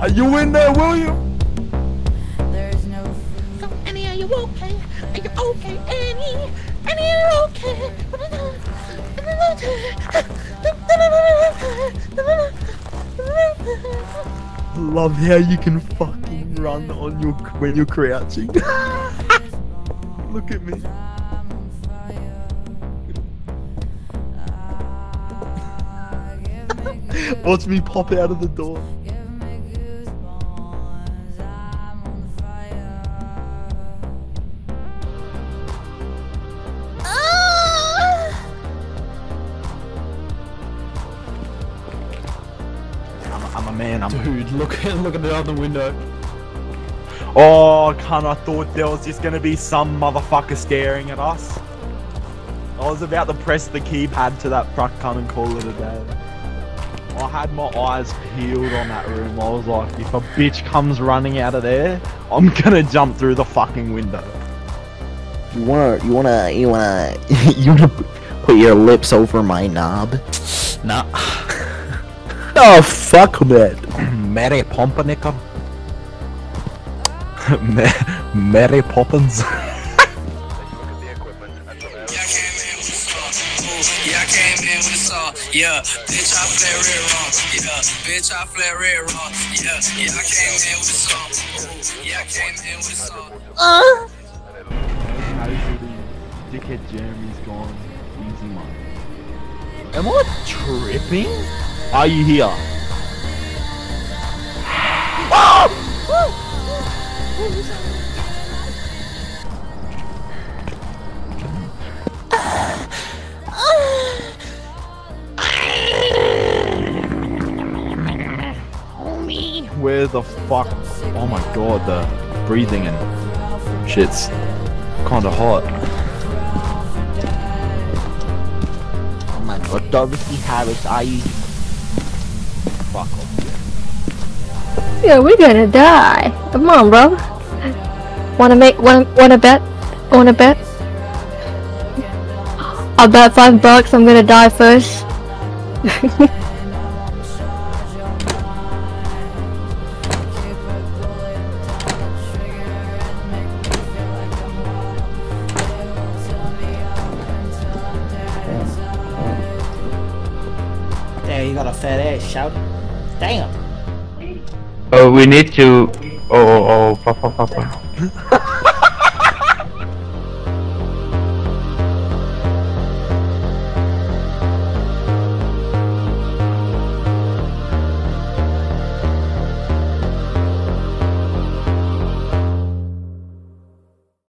Are you in there, William? So, Annie, are you okay? Are you okay, Annie? Annie, are you okay? Love how you can fucking run on your when you're crouching. Look at me. Watch me pop out of the door. I'm a man. Dude, look at the other window. Oh, cunt, I thought there was just gonna be some motherfucker staring at us. I was about to press the keypad to that front cunt and call it a day. I had my eyes peeled on that room. I was like, if a bitch comes running out of there, I'm gonna jump through the fucking window. You wanna put your lips over my knob? Nah. Oh, fuck that. Mary Pumpernickel. Mary Poppins. Yeah, I came in with a saw. Yeah, bitch, I flare red wrong. Yeah, bitch, I flare red wrong. Yeah, I came in with a saw. Yeah, I came in with a saw. Dickhead Jeremy's gone. Easy money. Am I tripping? Are you here? Where the fuck? Oh my god, the breathing and shit's kinda hot. Oh my god, Dorothy Harris, are you? Fuck off. Yeah, we're gonna die. Come on, bro. Wanna bet? Wanna bet? I'll bet $5 I'm gonna die first. Damn, you got a fat ass, shout. Damn. Oh, we need to. Oh, papa.